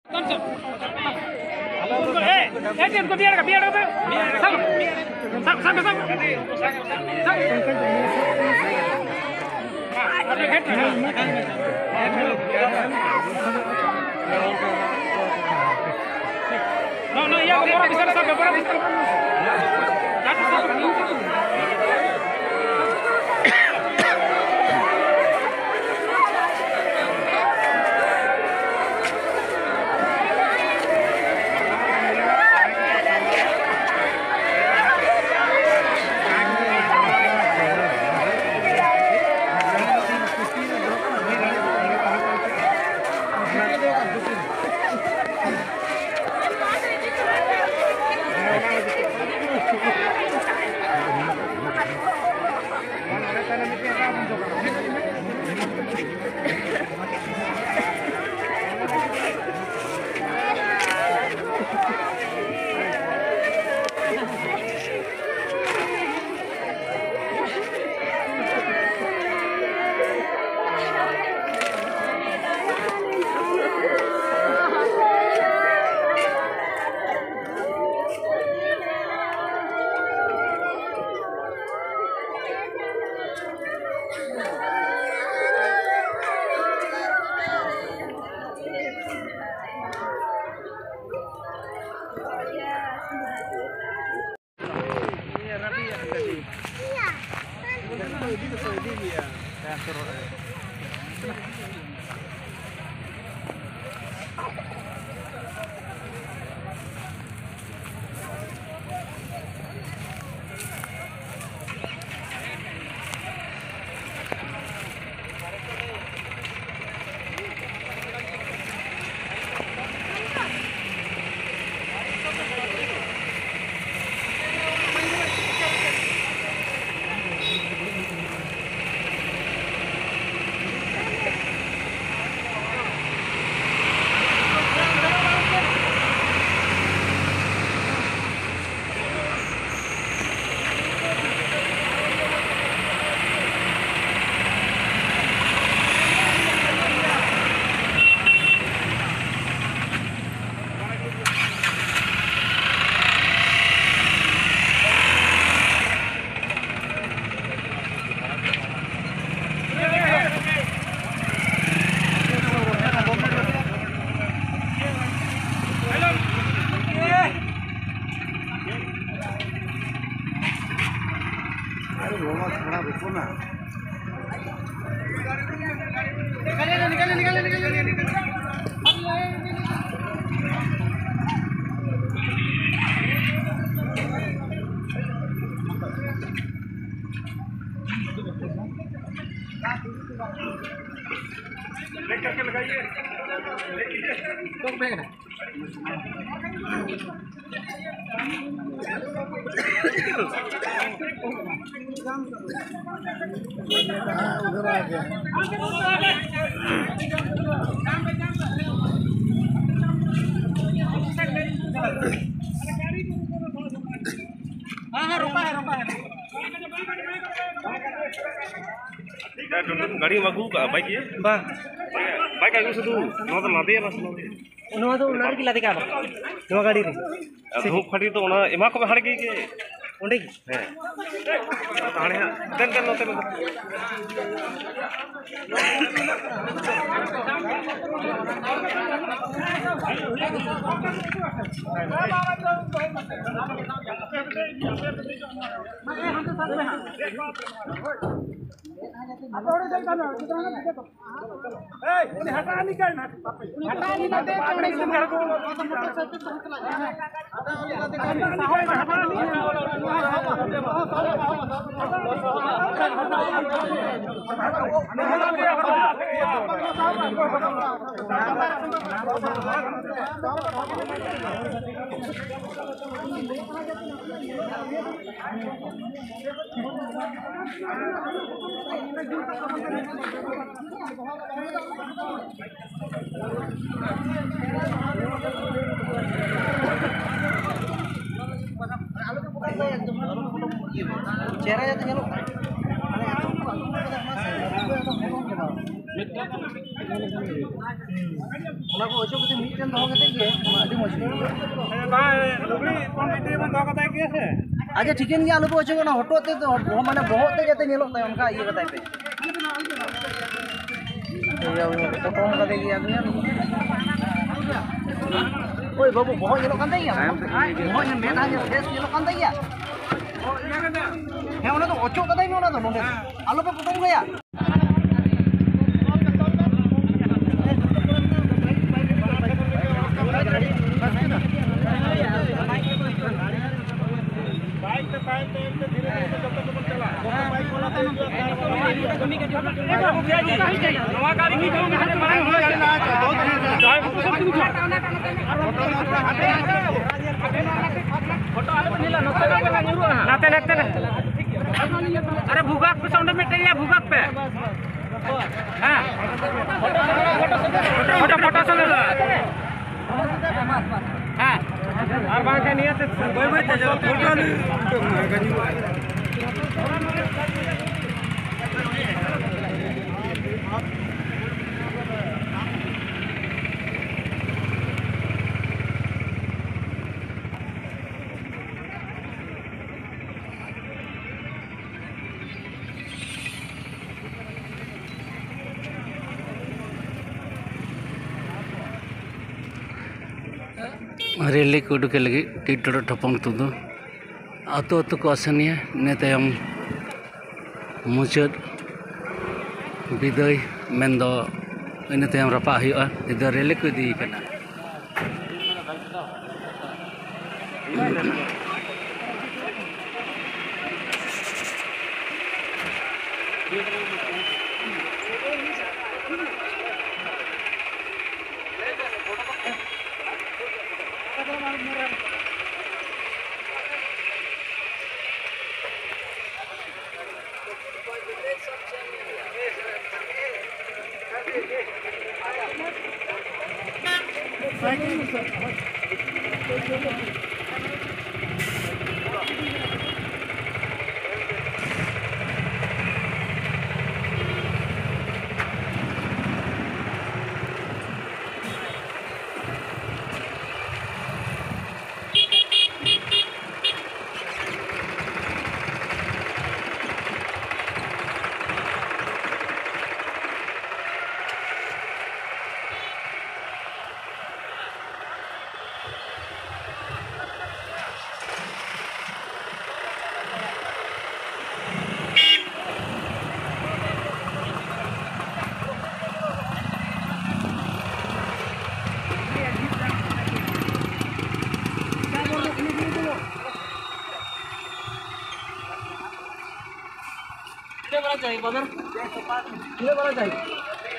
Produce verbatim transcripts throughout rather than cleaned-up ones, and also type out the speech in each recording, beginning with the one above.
No, no, ya, por bisa sampai, por bisa. उधर आ गया हाँ हाँ रोका है रोका है गाड़ी में आगू बाइक ये बा बाइक आगू से तू नौ तो लादे बस नवा तो उनार की लादे का बा नवा गाड़ी रे धूप खड़ी तो ना एमा को हड़ गई के ओंडे की है हाणे देन देन नोते हटा निकल हटा चेहरा जाते चलो ᱚᱱᱟ ᱠᱚ ᱚᱪᱚᱜ ᱠᱟᱛᱮ ᱢᱤᱫᱴᱮᱱ ᱫᱚᱦᱚ करते ये आदि मौज लुगड़ी कौन बेटे बन दो कताई के से अच्छा ठीकन गया आलू पहुंचे ना हटो ते तो माने बहुत ते जाते नेलो ताय उनका ये बताई पे ये फोटो में कदे गया दुनिया ओए बाबू बहुत ये लोग कांदे या बहुत ये मेन आगे फेस ये लोग कांदे या है उन्हें तो ओचो कदाई में उन्हें तो नोंडे आलू पे फोटो गया नाते नाते अरे भूगाक पे साउंड में टेया भूगाक पे हां फोटो फोटो से हां और बात है नियत कोई कोई फोटो गनी रेली को उड़के लगे टीटोड़ ठपंग तुदो आतो आतो को आसनिया ने तायम मुचाद विदाय मेंदो इन तायम रपा हुआ इधर रेली को दी कना चाहिए बदर कितने बड़ा चाहिए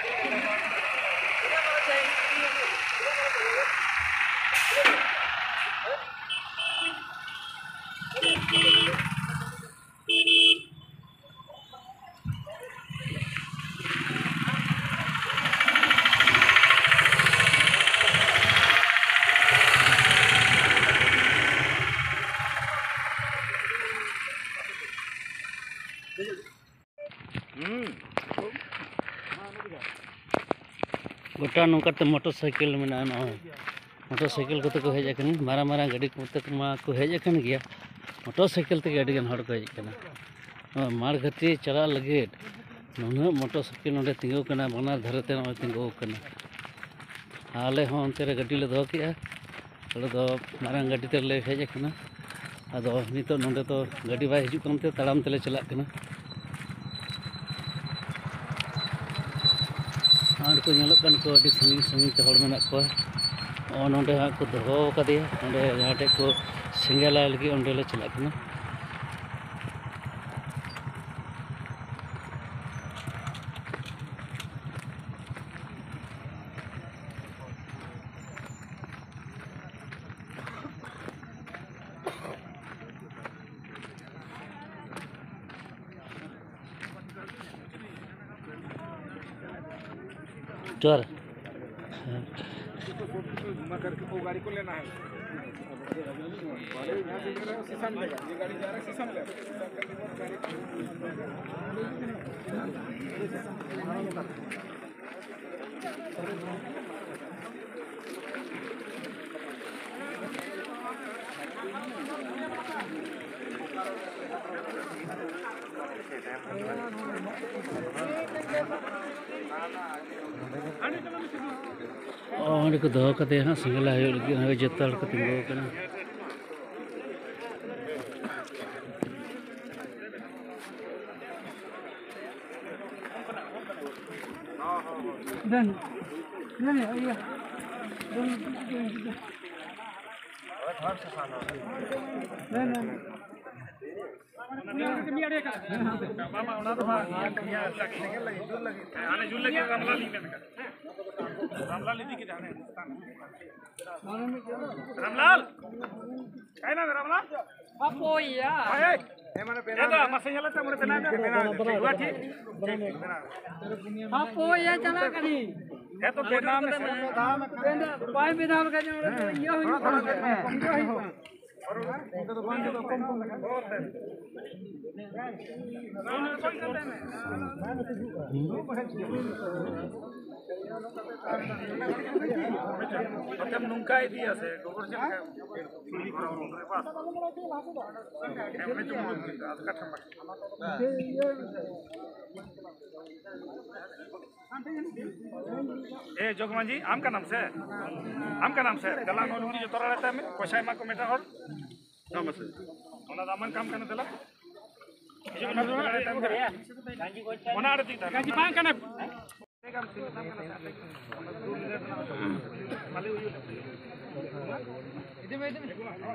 गोटा नौकाते मोटरसाइकिल में ना मोटरसाइकिल को तो हेज अकन मारा मारा गाड़ी को तक मा को हेज अकन गया मोटरसाइकिल ते गाड़ी गन हड़ को हेज कना मार घटी चला लगे नुना मोटरसाइकिल नोडे तिंगो कना बनार धरते न तिंगो कना आले हो अंते रे गाड़ी ले दो किया तले दो मारा गाड़ी ते ले हेज अकना आदो नितो नोडे तो गाड़ी बाय हिजु कनते तड़ाम तेले चला कना आड़ को नेलोक कन को अडी संगी संगी ते हड़ मेना को और नोडे हा को दोहो कदिया नोडे जाटे को सिंगेला लगी ओंडे ले चला कना चोर मगर वो गाड़ी को लेना है यहाँ से शीशम लेगा ये गाड़ी जा रहा है शीशम लेगा और को दो कते हाँ सिंगला है लेकिन हमें जत्ता को तिंगो करना Dan, ini ya. Dan, dan. Ramlal काय ना रामलाल Apa ya? ए mana pena ya masih nyala ta mure pena pena हुआ ठीक Apa ya चला करी? है तो पena में बेंदा पाए बेदाल का जो ये हुई macam nungkai dia se gobor se chuli kora ondre pas emne chumul azka thamba ए जोगमान जी आम का नाम से आम का नाम से दला नोलुंगी जो तोरा रहता है में कोशाई मा को मेटा और नमस्ते ओना दामन काम करने दला जो ना रहता है ओना आड़ती था गाजी पान करने काम से नाम करना खाली हुई इधर में इधर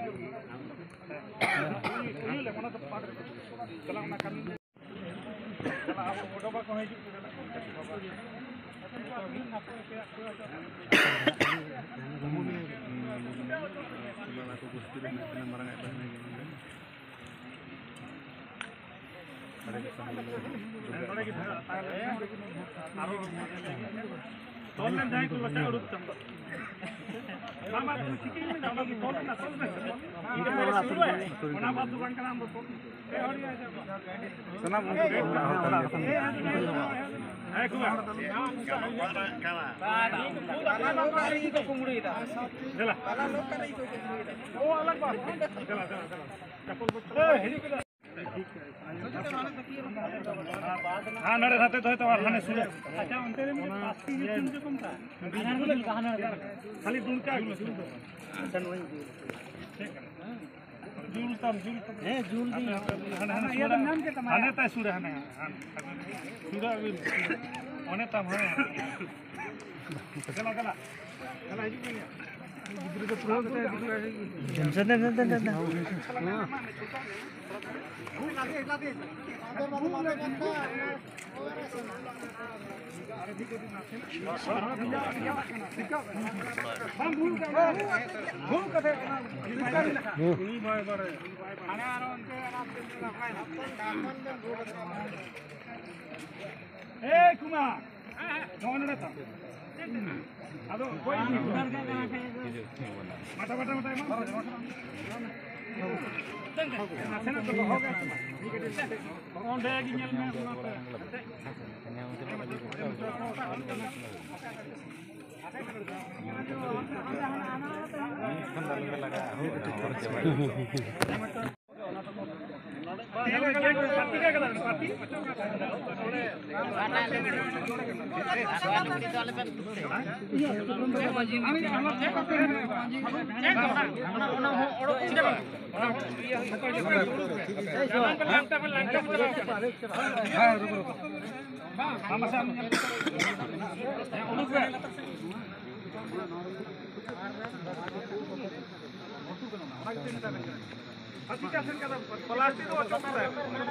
हुई ले मना तो पाड़ चला ना काम चला आप फोटो बा को है जी तोलन जाए तो बच्चा उड़ चंबा मामा तू चिकन में जाओ कि तोलन ना सब में इनके बोला शुरू है ओना बात दुकान का नाम बोल ए और ये सुना मुझे है कुआ काला काला लोग का रही तो कुंगड़ी था चला काला लोग का रही तो वो अलग बात चला चला चला कपल बच्चा ए हेली के हाँ नरे रहते तो है तो आने सुने अच्छा उनके लिए पासी ये तुमसे कम था खाली दूर क्या अच्छा नहीं ठीक है जूल तम जूल है जूल भी है ये नाम के तमाम आने ता सुरे है सुरा ओने तम है चला चला चला ही नहीं इधर तो प्रो करते हैं टेंशन नहीं नहीं नहीं ए कुमार कौन रहता अदो कोई मटा मटा मटा नाचना तो होगा कौन देगी नेल में प्लास्टिक तो अच्छा है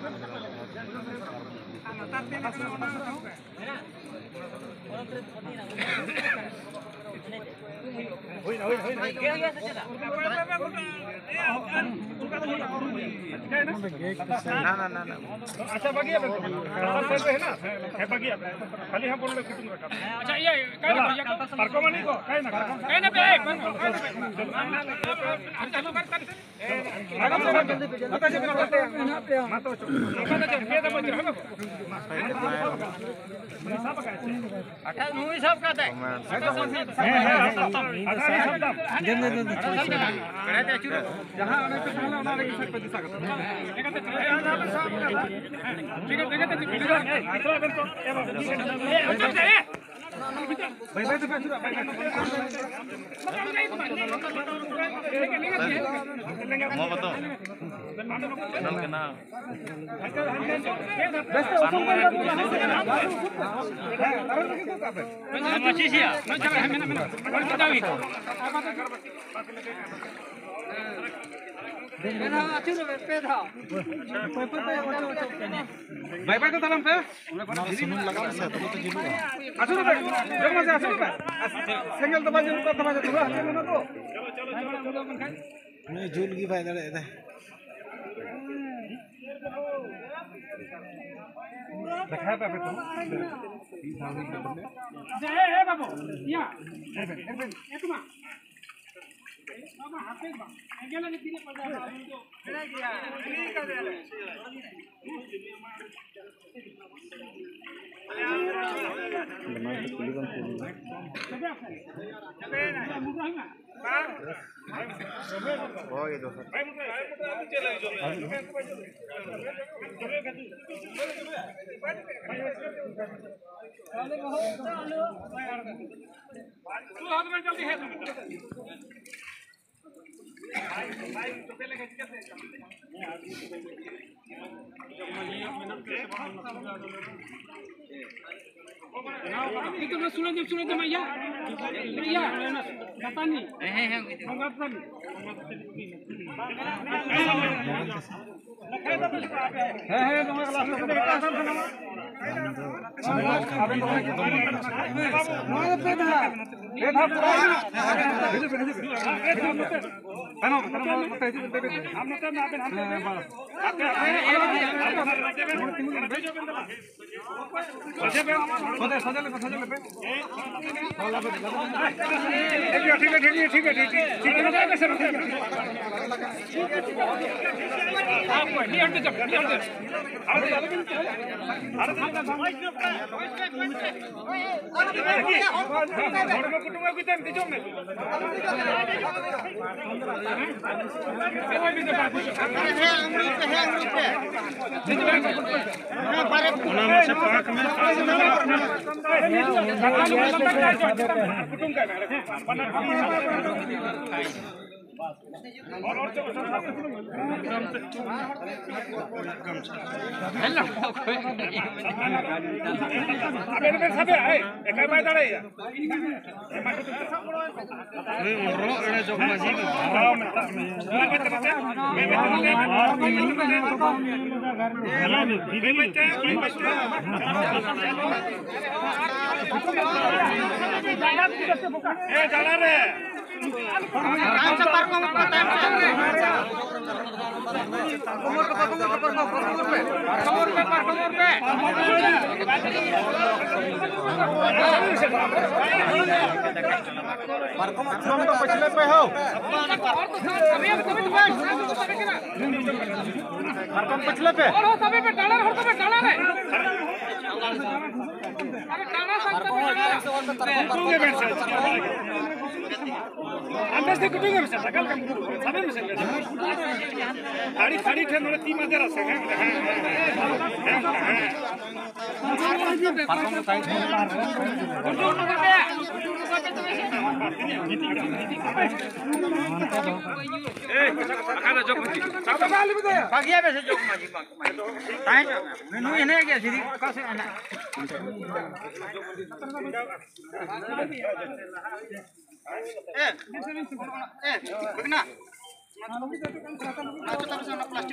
ना ना ना अच्छा बगिया है ना है बगिया खाली हम बोल रहे कुछ रखा अच्छा ये काय ना पार्को मनी को काय ना काय ना पे चालू कर कर अठारह नौ सब का है Bye bye to talam pe. Asur pe. Jom masih asur pe. Single to baje to baje tu. Chalo to. नहीं झूल की फायदा रहता है देखा पे तो ए ए बाबू या एक मा बाबा हाथे बा गेला ने तीने पड़ जा खेला गया नहीं कर दे हो ये दो जल्दी है itu sudah sudah sudah sama ya ya kata ni eh eh mengatakan eh eh nomor kelas ठीक है ठीक है ठीक है ठीक है ठीक पिछले पे अंदर से कुछ नहीं मिलता कल कम सबे मिल गाड़ी गाड़ी थे नोले तीन मध्य रस है परफॉर्मेंस साइड ए खाना जोक मजी सादा गाली भी दे भागिया में से जोक मजी टाइम मेनू इने क्या सीधी कैसे आना ए ए बगना aku tak bisa nak plastik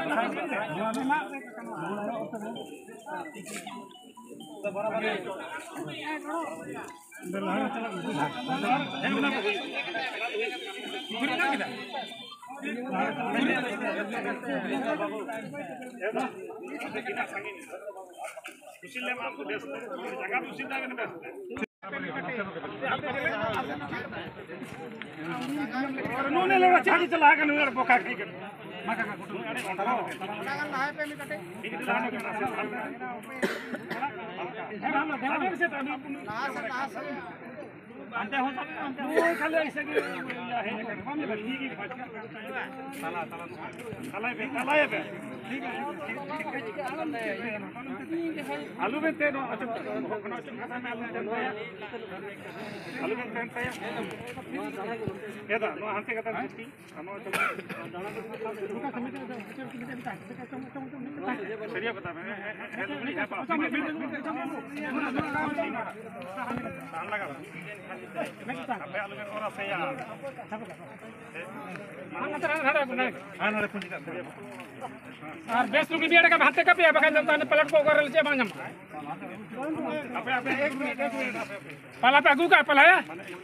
नूने लेना चाची चला के नूने बोका की कर मका का कुटुम अरे लगा है पे में कटे लाने के नाम है हम देवा से तो ना सर ना सर अंते हो सब अंते वो खाली ऐसे के या है हम ले ठीक है साला साला साला पे साला पे ठीक है आलू में तेनो अच्छा खाता में आलू जनता है आलू में जनता है ये दा नो हमसे कहता छुट्टी हम रुका समिति सरिया बता मैं है नहीं है पास साल लगा अबे आलू में और से यार हां ना पूंजी का और बीस रुपए बिया का भाते का पिया बका जनता ने प्लेट को करल छे बांजम अबे अबे एक मिनट एक मिनट पला पे अगू का पला है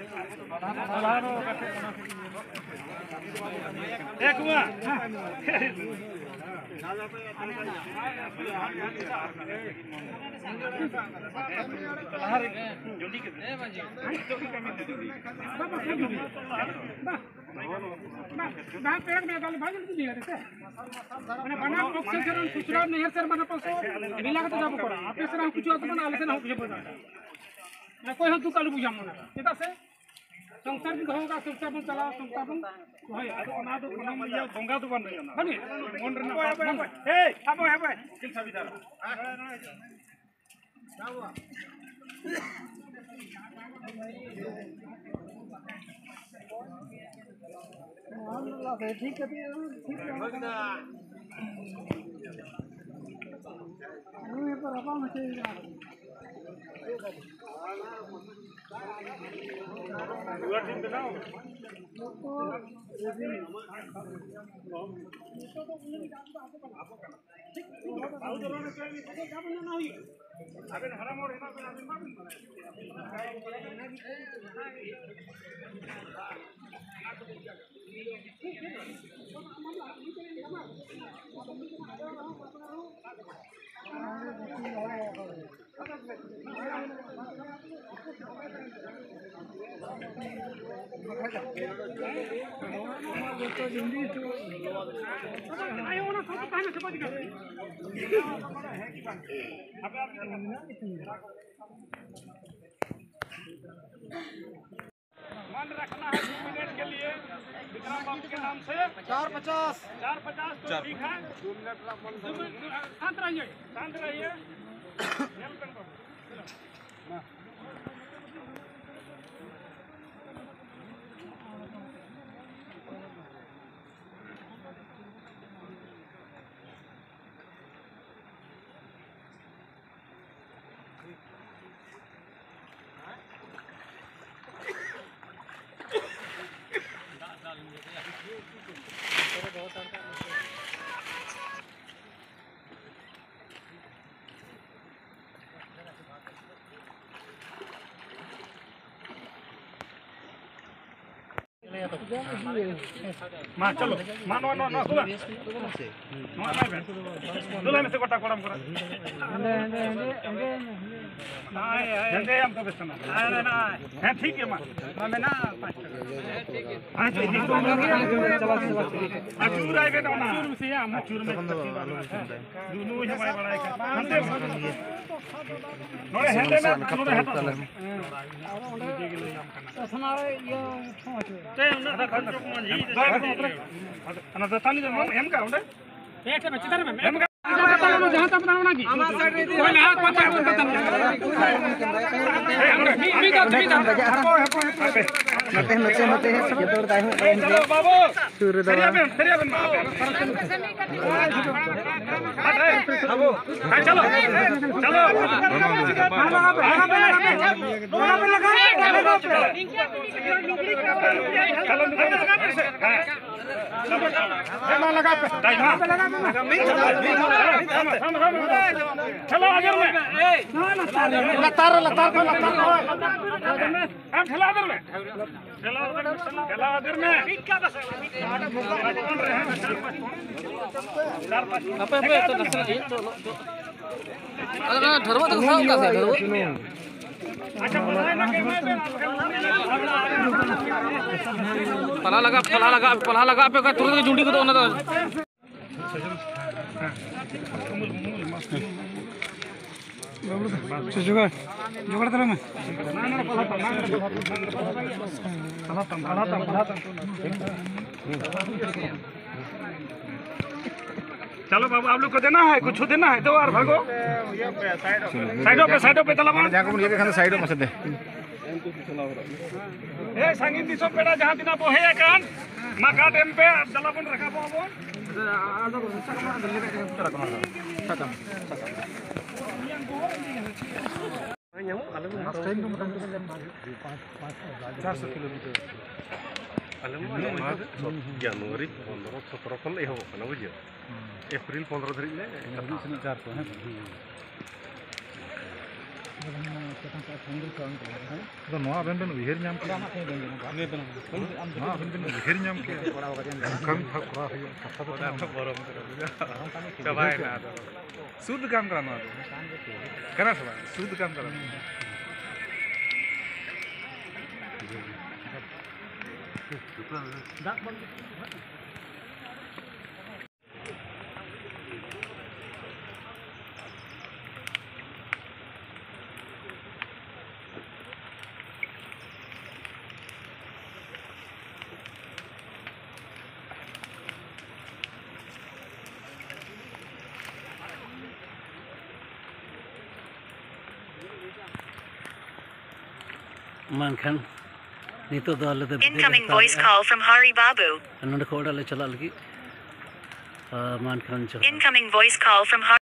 एक हुआ जल्दी के ए बाजी तो की कमी दे दी ना पेड़ में गाली भाजी नहीं दिया रे माने बना ऑक्सीजन खुचरा नहर से बना पसो नीला का तो जाबो पड़ा आपे से हम कुछ तो बना आले से ना कुछ बोला ना कोई हम तू कालू बुझा मना केता से संसार भी होगा संसार में चला संसार में भाई ना तो कोना में या गंगा तो बन रही है ना बनी मन रे ना ए आबो आबो किल साबिदार जाओ अल्लाह से ठीक है ठीक है ये पर अपा में चाहिए पूरा टीम दिखाओ अबे हराम और इना पे आयो ना सब पानी से बच गया मान रखना है दो मिनट के लिए विक्रम बाबू के नाम से चार पचास चार पचास तो ठीक है शांत रहिए शांत रहिए मा चलो मा नो नो नो सुला नो ना बे दुला में से कोटा कोड़म करा अंदे अंदे अंदे नाय अंदे हम तो बेचना ना ना है ठीक है मा मैं ना ठीक है हां ठीक है चला चला अचूर आए ना अचूर से हम अचूर में दुनु ही भाई बड़ा है हमसे नोरे हेंदे में नोरे हेता हमारे ये ते ना खंजो को जी ना दतानी जो एम का उंडे पेट में चितर में एम का जहां तक बनाना की हमार साइड रे कोई ना पता कोई पता नहीं मी तो मी तो नते नते नते ये तोड़ता है चलो बाबू सूर्य सरिया में सरिया में बाबू हां चलो चलो चलो चलो लगा पे चलो आगे में लतार लतार को लतार हम चला आगे में चला चला आगे में apa apa itu terserah itu ada धर्म तो खाओ का धर्म अच्छा बनाए ना के मैं पला लगा पला लगा पला लगा पे का तुरंत झुंडी को तो ना जुगाड़ जुगाड़ तरह में चलो बाबू आप लोग को देना है, कुछ देना है, दो और भागो साइडों पे साइडों पे तलाब साइड में से दे ए सांगिन दिसो पेड़ा जहां दिना बो हे कान माका डेम पे दलाबन रखा बो बो चारशो किलोमीटर जनवरी पंद्रह सत्रह खन एहब बुझे एप्रिल पंद्रह धरी चारशो अबेन बेन उहर नाम के उहर नाम के शुद्ध काम करा शुद्ध काम करा मानखान नितो दो आले Incoming voice call from Hari Babu. नोंडे को ओडा ले चला लगी मानखान चला Incoming voice call from Hari